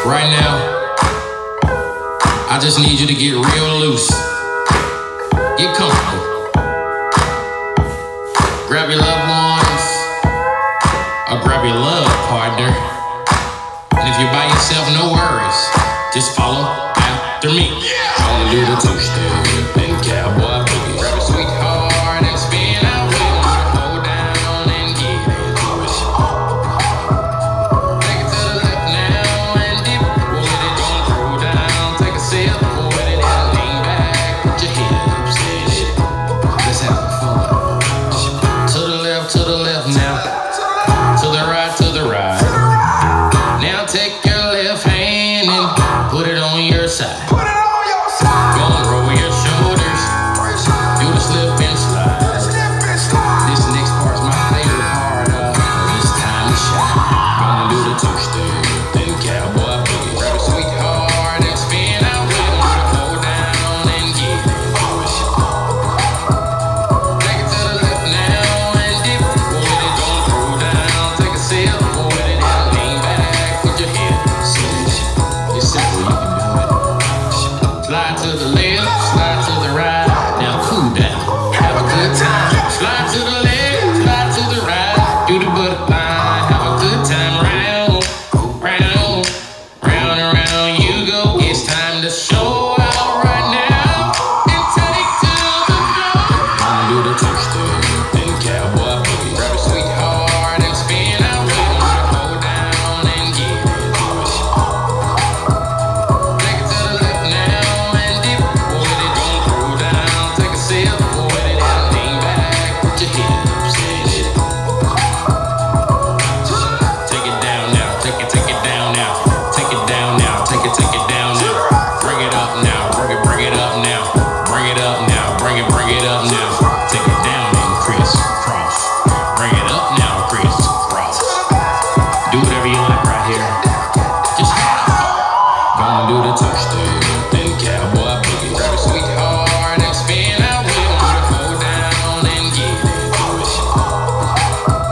Right now, I just need you to get real loose. Get comfortable. Grab your loved ones, or grab your love partner. And if you're by yourself, no worries. Just follow after me. Gonna do the two-step and cowboy